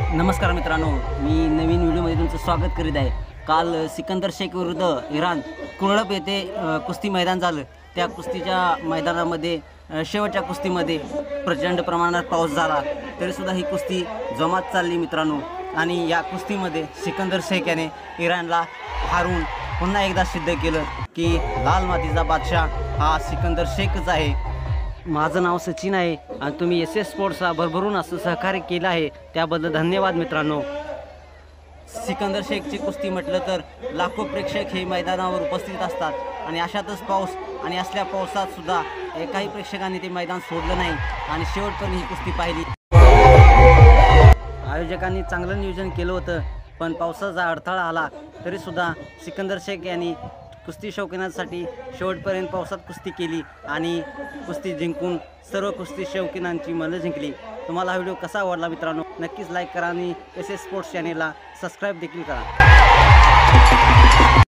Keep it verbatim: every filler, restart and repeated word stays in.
नमस्कार मित्रांनो, मी नवीन व्हिडिओमध्ये तुमचं स्वागत करीत आहे। काल सिकंदर शेख विरुद्ध इराण कुरळप येथे कुस्ती मैदान झालं। त्या कुस्तीच्या मैदानामध्ये शेवटच्या कुस्तीमध्ये प्रचंड प्रमाणात पाऊस झाला, तरीसुद्धा ही कुस्ती जोमात चालली मित्रांनो। आणि या कुस्तीमध्ये सिकंदर शेख याने इराणला हारून पुन्हा एकदा सिद्ध केलं की लाल मातीचा बादशाह हा सिकंदर शेखच आहे। माझं नाव सचिन आहे आणि तुम्ही एस एस स्पोर्ट्सला भरभरून असं सहकार्य केलं आहे, त्याबद्दल धन्यवाद मित्रांनो। सिकंदर शेखची कुस्ती म्हटलं तर लाखो प्रेक्षक हे मैदानावर उपस्थित असतात आणि अशातच पाऊस आणि असल्या पावसात सुद्धा एकाही प्रेक्षकांनी ते मैदान सोडलं नाही आणि शेवटपर्यंत ही कुस्ती पाहिली। आयोजकांनी चांगलं नियोजन केलं होतं, पण पावसाचा अडथळा आला तरीसुद्धा सिकंदर शेख यांनी कुस्ती शौकीनांसाठी शेवटपर्यंत पावसात कुस्ती केली आणि कुस्ती जिंकून सर्व कुस्ती शौकीनांची मनं जिंकली। तुम्हाला हा व्हिडिओ कसा आवडला मित्रांनो, नक्कीच लाईक करा आणि एस एस स्पोर्ट्स चॅनेलला सबस्क्राईब देखील करा।